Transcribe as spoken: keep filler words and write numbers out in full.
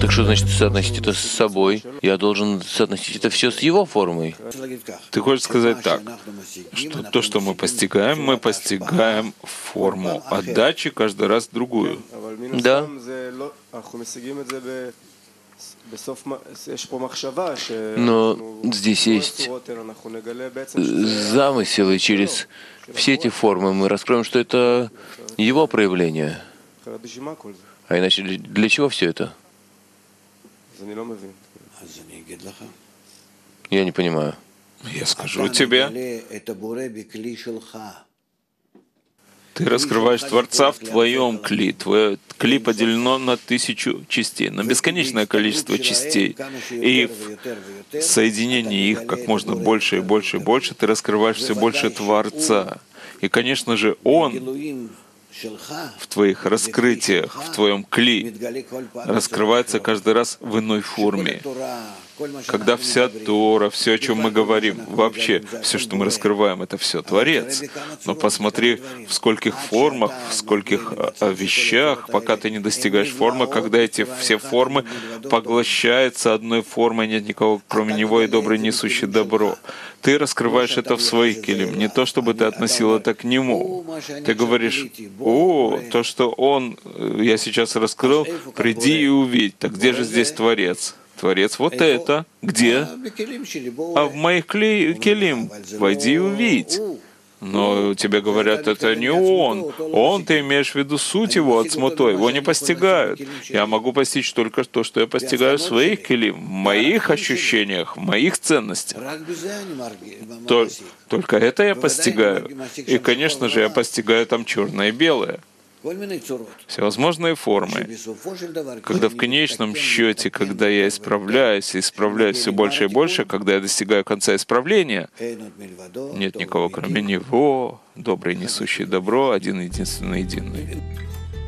Так что значит соотносить это с собой? Я должен соотносить это все с его формой. Ты хочешь сказать так, что то, что мы постигаем, мы постигаем форму отдачи каждый раз другую. Да. Но здесь есть замысел, и через все эти формы мы раскроем, что это его проявление. А иначе для чего все это? Я не понимаю. Я скажу тебе, ты раскрываешь Творца в твоем кли. Твое кли поделено на тысячу частей, на бесконечное количество частей. И в соединении их как можно больше и больше и больше ты раскрываешь все больше Творца. И, конечно же, Он в твоих раскрытиях, в твоем кли раскрывается каждый раз в иной форме. Когда вся Тора, все, о чем мы говорим, вообще все, что мы раскрываем, это все Творец. Но посмотри, в скольких формах, в скольких вещах, пока ты не достигаешь формы, когда эти все формы поглощаются одной формой, нет никого, кроме Него, и добрый, несущий добро. Ты раскрываешь это в своих килим, не то, чтобы ты относил это к Нему. Ты говоришь: «О, то, что Он, я сейчас раскрыл, приди и увидь». Так где же здесь Творец? Творец вот это. Где? А в моих келим. Войди и увидь. Но тебе говорят, это не он. Он, ты имеешь в виду суть его отсмуто, его не постигают. Я могу постичь только то, что я постигаю в своих келим, в моих ощущениях, в моих ценностях. Только это я постигаю. И, конечно же, я постигаю там черное и белое. Всевозможные формы. Когда в конечном счете, когда я исправляюсь, и исправляюсь все больше и больше, когда я достигаю конца исправления, нет никого, кроме Него, добрый, несущий добро, один единственный единый.